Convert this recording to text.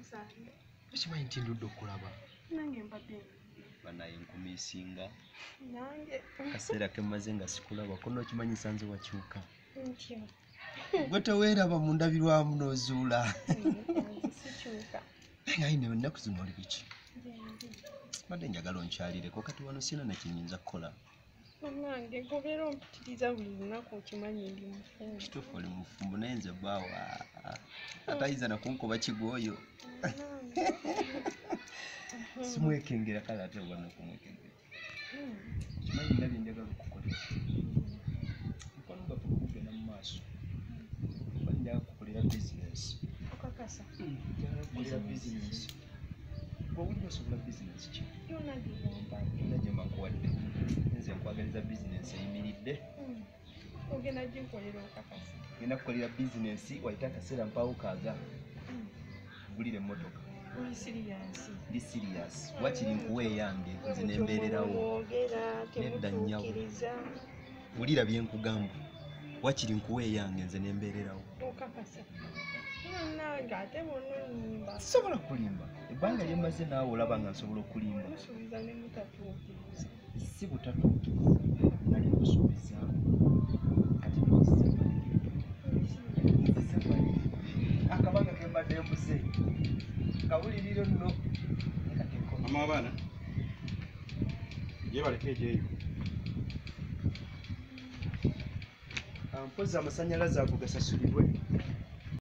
Ekimanyi nti ndudde okulaba. Nange mbadde Banaye enkumi esinga. nange Kaseera ke mmaze nga sikulaba ko n'okimanyi nsanze wakyuka. ntyo Gwe teweeraba mu ndabirwamu n'ozuula. sikyuka Naye ne ennaku zino oli biki? Mbadde njagala onkyalireko kati wano sina na kyenyinza kukola. nange gobeera ompitiriza buli lunaku okimanyi ndi mufumbo. Kituufu oli mufumbo naye nze bbaawa atayinza nakunkuba kigwoyo. Simwekengera kale ate obwana okumwekengera. Kimanyi nina bye njagala okukolera. Mukwano gwaffe gugenda mu maaso. Kuba njagala kukolera bizinensi. Okakasa Njagala kukolera bizinensi. Gwe wulira osobola bizinensi ki? yonna gyewampa Yonna gye mbakuwadde. Nze nkwagaliza bizinensi eyimiridde. ogenda ginkolera okakasa. Ngenda kukolera bizinensi wayita akaseera mpaawo kaaga. Gulira emmotoka. Oli siriyansi. Ndi serious. Wakiri nkuwa eyange nze nembeererawo. Nedda nnyawo. Wulira bye nkugamba. Wakiri nkuwa eyange nze nembeererawo. Okakasa. Nange ate bonnonyimba. Sisobola kulimba. Ebbanga lye mmaze naawe olaba nga nsobola okulimba. Musuubiza ne mutatuukiriza. Si butatuukiriza. Nali nkusuubiza. Kati nozisa akabanga ke mbadde mbuze. Kawuliriro nno. Mama w'abaana gye baleka egyeyo. Mpozi amasannyalaze ago gasasulibwe.